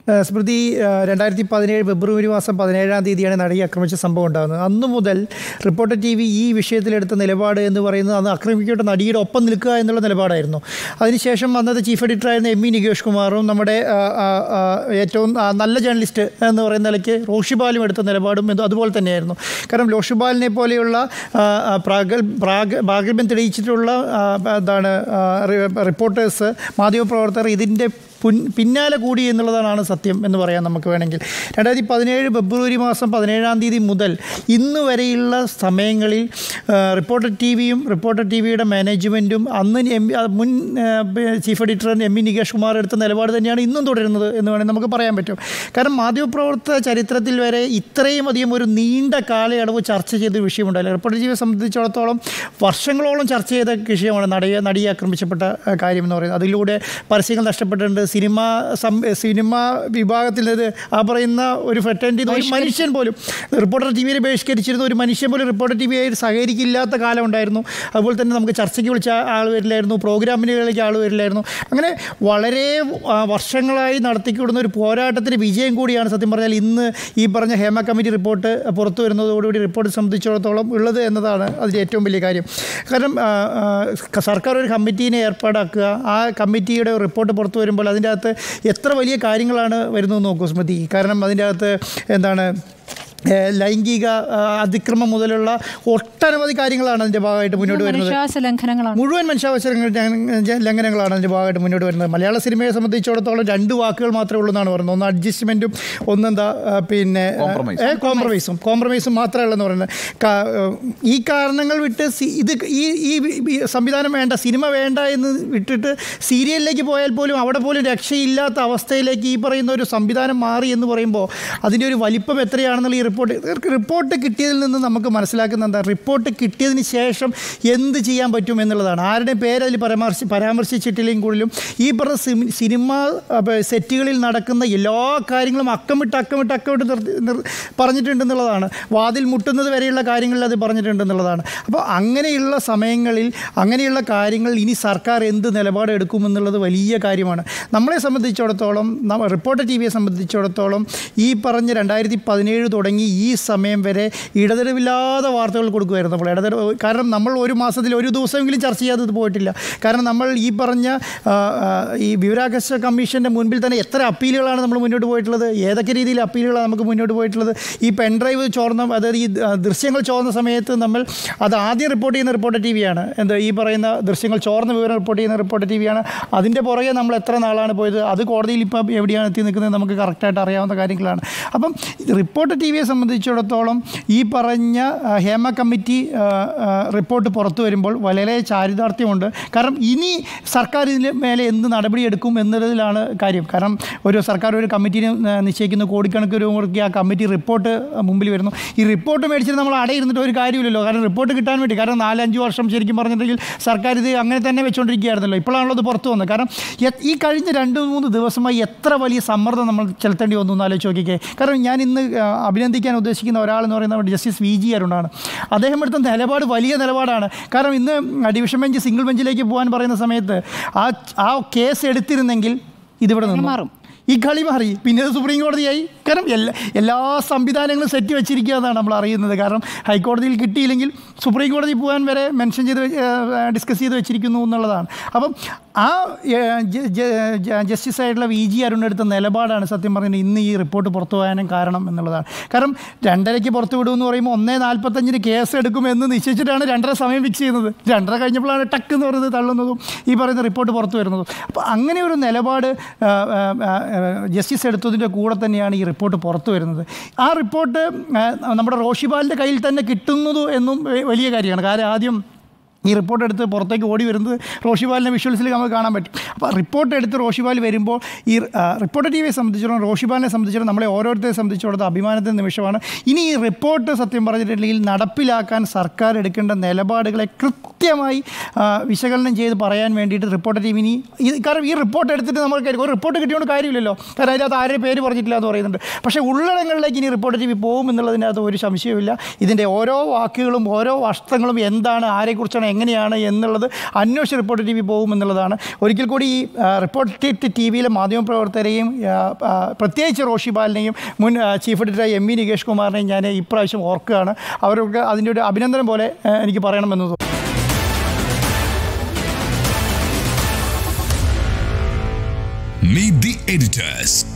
സ്മൃതി 2017 ഫെബ്രുവരി മാസം 17-ാം തീയതിയാണ് നടിയെ ആക്രമിച്ച സംഭവം ഉണ്ടാകുന്നത്. അന്നു മുതൽ റിപ്പോർട്ടർ TV ഈ വിഷയത്തിലെടുത്ത നിലപാട് എന്ന് പറയുന്നത് അന്ന് ആക്രമിക്കപ്പെട്ട നടിയുടെ ഒപ്പം നിൽക്കുക എന്നുള്ള നിലപാടായിരുന്നു. അതിനുശേഷം അന്നത്തെ ചീഫ് എഡിറ്ററായിരുന്ന MV നികേഷ് കുമാറും നമ്മുടെ ഏറ്റവും നല്ല ജേർണലിസ്റ്റ് എന്ന് പറയുന്ന നിലയ്ക്ക് റോഷിബാലും എടുത്ത നിലപാടും അതുപോലെ തന്നെയായിരുന്നു. കാരണം റോഷിബാലിനെ പോലെയുള്ള പ്രാഗൽഭ്യം തെളിയിച്ചിട്ടുള്ള റിപ്പോർട്ടേഴ്സ്, മാധ്യമപ്രവർത്തകർ ഇതിൻ്റെ പിന്നാലെ കൂടി എന്നുള്ളതാണ് സത്യം എന്ന് പറയാം നമുക്ക് വേണമെങ്കിൽ. 2017 ഫെബ്രുവരി മാസം 17-ാം തീയതി മുതൽ ഇന്ന് വരെയുള്ള സമയങ്ങളിൽ റിപ്പോർട്ടർ TVയും റിപ്പോർട്ടർ TVയുടെ മാനേജ്മെൻറ്റും അന്ന് മുൻ chief editor MV Nikesh Kumar എടുത്ത നിലപാട് തന്നെയാണ് ഇന്നും തുടരുന്നത് എന്ന് വേണമെങ്കിൽ നമുക്ക് പറയാൻ പറ്റും. കാരണം മാധ്യമപ്രവർത്തക ചരിത്രത്തിൽ വരെ ഇത്രയും അധികം ഒരു നീണ്ട കാലയളവ് ചർച്ച ചെയ്ത വിഷയമുണ്ടായില്ല. റിപ്പോർട്ടർ TVയെ സംബന്ധിച്ചിടത്തോളം വർഷങ്ങളോളം ചർച്ച ചെയ്ത വിഷയമാണ് നടിയെ ആക്രമിച്ചപ്പെട്ട കാര്യം എന്ന് പറയുന്നത്. അതിലൂടെ പരസ്യങ്ങൾ നഷ്ടപ്പെട്ടിട്ടുണ്ട്. സിനിമ വിഭാഗത്തിൽ പറയുന്ന ഒരു ഫ്രട്ടേണിറ്റി ഒരു മനുഷ്യൻ പോലും റിപ്പോർട്ടർ TVയെ ബഹിഷ്കരിച്ചിരുന്ന ഒരു മനുഷ്യൻ പോലും റിപ്പോർട്ടർ TVയായി സഹകരിക്കില്ലാത്ത കാലം ഉണ്ടായിരുന്നു. അതുപോലെ തന്നെ നമുക്ക് ചർച്ചയ്ക്ക് വിളിച്ച ആൾ വരില്ലായിരുന്നു, പ്രോഗ്രാമിനുകളിലേക്ക് ആൾ വരില്ലായിരുന്നു. അങ്ങനെ വളരെ വർഷങ്ങളായി നടത്തിക്കൊടുന്ന ഒരു പോരാട്ടത്തിന് വിജയം കൂടിയാണ് സത്യം പറഞ്ഞാൽ ഇന്ന് ഈ പറഞ്ഞ ഹേമ കമ്മിറ്റി റിപ്പോർട്ട് പുറത്തു വരുന്നതോടുകൂടി റിപ്പോർട്ട് സംബന്ധിച്ചിടത്തോളം ഉള്ളത് എന്നതാണ് അതിൻ്റെ ഏറ്റവും വലിയ കാര്യം. കാരണം സർക്കാർ ഒരു കമ്മിറ്റീനെ ഏർപ്പാടാക്കുക, ആ കമ്മിറ്റിയുടെ റിപ്പോർട്ട് പുറത്തു വരുമ്പോൾ അതിൻ്റെ അകത്ത് എത്ര വലിയ കാര്യങ്ങളാണ് വരുന്നത് നോക്കൂ സ്മൃതി. കാരണം അതിൻ്റെ അകത്ത് എന്താണ് ലൈംഗിക അതിക്രമം മുതലുള്ള ഒട്ടനവധി കാര്യങ്ങളാണ് അതിൻ്റെ ഭാഗമായിട്ട് മുന്നോട്ട് വരുന്നത്. മുഴുവൻ മനുഷ്യാവകാശ ലംഘനങ്ങളാണ് അതിൻ്റെ ഭാഗമായിട്ട് മുന്നോട്ട് വരുന്നത്. മലയാള സിനിമയെ സംബന്ധിച്ചിടത്തോളം 2 വാക്കുകൾ മാത്രമേ ഉള്ളൂ എന്നാണ് പറയുന്നത്. ഒന്ന് അഡ്ജസ്റ്റ്മെൻറ്റും ഒന്നെന്താ പിന്നെ കോംപ്രമൈസും മാത്രമേ ഉള്ളൂ എന്ന് പറയുന്നത്. ഈ കാരണങ്ങൾ വിട്ട് ഈ സംവിധാനം വേണ്ട, സിനിമ വേണ്ട എന്ന് വിട്ടിട്ട് സീരിയലിലേക്ക് പോയാൽ പോലും അവിടെ പോലും രക്ഷയില്ലാത്ത അവസ്ഥയിലേക്ക് ഈ പറയുന്ന ഒരു സംവിധാനം മാറി എന്ന് പറയുമ്പോൾ അതിൻ്റെ ഒരു വലിപ്പം എത്രയാണെന്നുള്ള ഈ റിപ്പോർട്ട് കിട്ടിയതിൽ നിന്ന് നമുക്ക് മനസ്സിലാക്കുന്ന എന്താ, റിപ്പോർട്ട് കിട്ടിയതിന് ശേഷം എന്ത് ചെയ്യാൻ പറ്റും എന്നുള്ളതാണ്. ആരുടെയും പേരതിൽ പരാമർശിച്ചിട്ടില്ലെങ്കിൽ കൂടിയും ഈ പറഞ്ഞ സിനിമ സെറ്റുകളിൽ നടക്കുന്ന എല്ലാ കാര്യങ്ങളും അക്കമിട്ട് പറഞ്ഞിട്ടുണ്ടെന്നുള്ളതാണ്. വാതിൽ മുട്ടുന്നത് വരെയുള്ള കാര്യങ്ങളിൽ അത് പറഞ്ഞിട്ടുണ്ടെന്നുള്ളതാണ്. അപ്പോൾ അങ്ങനെയുള്ള സമയങ്ങളിൽ അങ്ങനെയുള്ള കാര്യങ്ങൾ ഇനി സർക്കാർ എന്ത് നിലപാടെടുക്കുമെന്നുള്ളത് വലിയ കാര്യമാണ്. നമ്മളെ സംബന്ധിച്ചിടത്തോളം, റിപ്പോർട്ടർ TVയെ സംബന്ധിച്ചിടത്തോളം ഈ പറഞ്ഞ 2017 തുടങ്ങി ഈ സമയം വരെ ഇടതടവില്ലാതെ വാർത്തകൾ കൊടുക്കുമായിരുന്നു. നമ്മൾ കാരണം നമ്മൾ ഒരു മാസത്തിൽ ഒരു ദിവസമെങ്കിലും ചർച്ച ചെയ്യാതെ പോയിട്ടില്ല. കാരണം നമ്മൾ ഈ പറഞ്ഞ ഈ വിവരാവകാശ കമ്മീഷൻ്റെ മുൻപിൽ തന്നെ എത്ര അപ്പീലുകളാണ് നമ്മൾ മുന്നോട്ട് പോയിട്ടുള്ളത്, ഏതൊക്കെ രീതിയിൽ അപ്പീലുകളാണ് നമുക്ക് മുന്നോട്ട് പോയിട്ടുള്ളത്. ഈ പെൻഡ്രൈവ് ചോർന്ന, അതായത് ഈ ദൃശ്യങ്ങൾ ചോർന്ന സമയത്ത് നമ്മൾ അത് ആദ്യം റിപ്പോർട്ട് ചെയ്യുന്ന റിപ്പോർട്ടർ TVയാണ്. ഈ പറയുന്ന ദൃശ്യങ്ങൾ ചോർന്ന വിവരം റിപ്പോർട്ട് ചെയ്യുന്ന റിപ്പോർട്ടർ TVയാണ്. അതിൻ്റെ പുറകെ നമ്മൾ എത്ര നാളാണ് പോയത്, അത് കോടതിയിൽ ഇപ്പം എവിടെയാണ് എത്തി നിൽക്കുന്നത് നമുക്ക് കറക്റ്റായിട്ട് അറിയാവുന്ന കാര്യങ്ങളാണ്. അപ്പം റിപ്പോർട്ടർ TVയെ സംബന്ധിച്ചിടത്തോളം ഈ പറഞ്ഞ ഹേമ കമ്മിറ്റി റിപ്പോർട്ട് പുറത്തു വരുമ്പോൾ വളരെ ചാരിതാർത്ഥ്യമുണ്ട്. കാരണം ഇനി സർക്കാർ ഇതിന് മേലെ എന്ത് നടപടിയെടുക്കും എന്നതിലാണ് കാര്യം. കാരണം സർക്കാർ ഒരു കമ്മിറ്റിനെ നിശ്ചയിക്കുന്നു, കോടിക്കണക്കിന് രൂപ മുടക്കി ആ കമ്മിറ്റി റിപ്പോർട്ട് മുമ്പിൽ വരുന്നു. ഈ റിപ്പോർട്ട് മേടിച്ചിട്ട് നമ്മൾ അടയിരുന്നിട്ട് ഒരു കാര്യമില്ലല്ലോ. കാരണം റിപ്പോർട്ട് കിട്ടാൻ വേണ്ടി, കാരണം 4-5 വർഷം ശരിക്കും പറഞ്ഞിട്ടുണ്ടെങ്കിൽ സർക്കാർ ഇത് അങ്ങനെ തന്നെ വെച്ചുകൊണ്ടിരിക്കുകയായിരുന്നല്ലോ. ഇപ്പോഴാണല്ലോ അത് പുറത്തു വന്നത്. കാരണം ഈ കഴിഞ്ഞ 2-3 ദിവസമായി എത്ര വലിയ സമ്മർദ്ദം നമ്മൾ ചെലുത്തേണ്ടി വന്നു എന്ന് ആലോചിച്ച് നോക്കിക്കേ. കാരണം ഞാൻ ഇന്ന് അഭിനന്ദിക്കാൻ ഉദ്ദേശിക്കുന്ന ഒരാളെന്ന് പറയുന്നത് ജസ്റ്റിസ് VG അരുണാണ്. അദ്ദേഹം എടുത്ത നിലപാട് വലിയ നിലപാടാണ്. കാരണം ഇന്ന് ഡിവിഷൻ ബെഞ്ച് സിംഗിൾ ബെഞ്ചിലേക്ക് പോകാൻ പറയുന്ന സമയത്ത് ആ കേസ് എടുത്തിരുന്നെങ്കിൽ ഇതിവിടെ നിന്ന് മാറും, ഈ കളി മാറി, പിന്നെ അത് സുപ്രീം കോടതിയായി. കാരണം എല്ലാ സംവിധാനങ്ങളും സെറ്റ് വെച്ചിരിക്കുക എന്നാണ് നമ്മൾ അറിയുന്നത്. കാരണം ഹൈക്കോടതിയിൽ കിട്ടിയില്ലെങ്കിൽ സുപ്രീം കോടതി പോകാൻ വരെ മെൻഷൻ ചെയ്ത് ഡിസ്കസ് ചെയ്ത് വെച്ചിരിക്കുന്നു എന്നുള്ളതാണ്. അപ്പം ആ ജസ്റ്റിസ് ആയിട്ടുള്ള VG അരുണെടുത്ത നിലപാടാണ് സത്യം പറഞ്ഞാൽ ഇന്ന് ഈ റിപ്പോർട്ട് പുറത്തു പോകാനും കാരണം എന്നുള്ളതാണ്. കാരണം 2:30 പുറത്തു വിടുമെന്ന് പറയുമ്പോൾ 1:45 കേസ് എടുക്കുമെന്ന് നിശ്ചയിച്ചിട്ടാണ് 2:30 സമയം ഫിക്സ് ചെയ്യുന്നത്. 2:30 കഴിഞ്ഞപ്പോഴാണ് ടക്ക് എന്ന് പറയുന്നത് തള്ളുന്നതും ഈ പറയുന്ന റിപ്പോർട്ട് പുറത്തു വരുന്നതും. അപ്പോൾ അങ്ങനെ ഒരു നിലപാട് ജസ്റ്റിസ് എടുത്തതിൻ്റെ കൂടെ തന്നെയാണ് ഈ റിപ്പോർട്ട് പുറത്തു വരുന്നത്. ആ റിപ്പോർട്ട് നമ്മുടെ റോഷിബാലിൻ്റെ കയ്യിൽ തന്നെ കിട്ടുന്നത് എന്നും വലിയ കാര്യമാണ്. കാരണം ആദ്യം ഈ റിപ്പോർട്ട് എടുത്ത് പുറത്തേക്ക് ഓടി വരുന്നത് റോഷിബാലിൻ്റെ വിഷ്വൽസിൽ നമുക്ക് കാണാൻ പറ്റും. അപ്പോൾ റിപ്പോർട്ട് എടുത്ത് റോഷിബാൽ വരുമ്പോൾ ഈ റിപ്പോർട്ടർ TVയെ സംബന്ധിച്ചിടത്തോളം, റോഷിബാലിനെ സംബന്ധിച്ചിടത്തോളം, നമ്മളെ ഓരോരുത്തരെ സംബന്ധിച്ചിടത്തോളം അഭിമാനത്തിൻ്റെ നിമിഷമാണ്. ഇനി ഈ റിപ്പോർട്ട് സത്യം പറഞ്ഞിട്ടുണ്ടെങ്കിൽ നടപ്പിലാക്കാൻ സർക്കാർ എടുക്കേണ്ട നിലപാടുകളെ കൃത്യമായി വിശകലനം ചെയ്ത് പറയാൻ വേണ്ടിയിട്ട് റിപ്പോർട്ടർ TV കാരണം ഈ റിപ്പോർട്ട് എടുത്തിട്ട് നമുക്ക് ഒരു റിപ്പോർട്ട് കിട്ടിയോണ്ട് കാര്യമില്ലല്ലോ. കാരണം അതിനകത്ത് ആരുടെ പേര് പറഞ്ഞിട്ടില്ല എന്ന് പറയുന്നുണ്ട്. പക്ഷേ ഉള്ളടങ്ങളിലേക്ക് ഇനി റിപ്പോർട്ടർ TV പോകും എന്നുള്ളതിനകത്ത് ഒരു സംശയവുമില്ല. ഇതിൻ്റെ ഓരോ വാക്കുകളും ഓരോ വസ്ത്രങ്ങളും എന്താണ്, ആരെക്കുറിച്ചാണ്, എങ്ങനെയാണ് എന്നുള്ളത് അന്വേഷിച്ച് റിപ്പോർട്ടർ TV പോകുമെന്നുള്ളതാണ്. ഒരിക്കൽ കൂടി ഈ റിപ്പോർട്ടർ TVയിലെ മാധ്യമപ്രവർത്തകരെയും പ്രത്യേകിച്ച് റോഷി ബാലിനെയും മുൻ ചീഫ് എഡിറ്റർ MV നികേഷ് കുമാറിനെയും ഞാൻ ഇപ്രാവശ്യം ഓർക്കുകയാണ്. അവർക്ക് അതിൻ്റെ ഒരു അഭിനന്ദനം പോലെ എനിക്ക് പറയണമെന്ന് തോന്നുന്നു. Meet the editors.